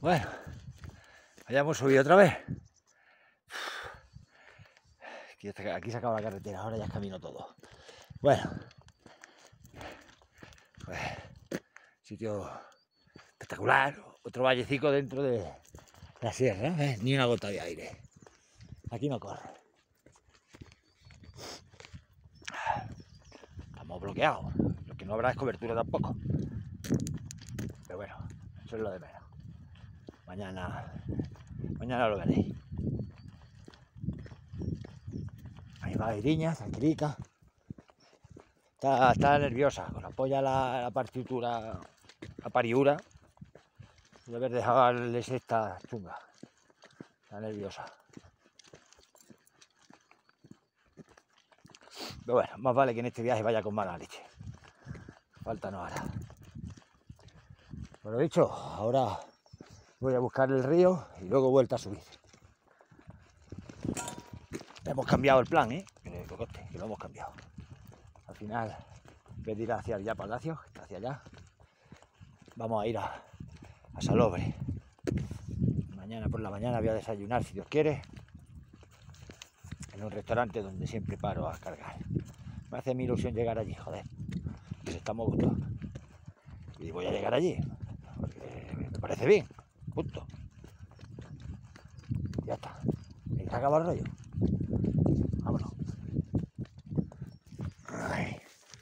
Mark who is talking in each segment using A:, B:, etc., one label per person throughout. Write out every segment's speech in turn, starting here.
A: Bueno, hayamos subido otra vez. Aquí se acaba la carretera, ahora ya es camino todo. Bueno, pues, sitio espectacular. Otro vallecico dentro de la sierra, ¿eh? Ni una gota de aire. Aquí no corre. Estamos bloqueados. Lo que no habrá es cobertura tampoco. Pero bueno, eso es lo de menos. Mañana lo veréis. Ahí va Iriña, tranquilica. Está nerviosa, con la polla la partitura, la pariura, de haber dejado la sexta chunga. Está nerviosa. Pero bueno, más vale que en este viaje vaya con mala leche. Falta no hará. Por lo dicho, ahora voy a buscar el río y luego vuelta a subir. Hemos cambiado el plan, ¿eh? Que lo hemos cambiado. Al final, en vez de ir hacia allá Palacio, que está hacia allá, vamos a ir a Salobre. Mañana por la mañana voy a desayunar, si Dios quiere, en un restaurante donde siempre paro a cargar. Me hace mi ilusión llegar allí, joder, pues estamos gustando. Y voy a llegar allí, porque me parece bien, punto. Ya está. ¿Y se acaba el rollo? Vámonos. Ay.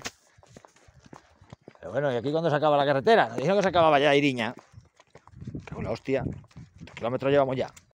A: Pero bueno, y aquí cuando se acaba la carretera, nos dijeron que se acababa ya Iriña. Que una hostia, ¿cuántos kilómetros llevamos ya?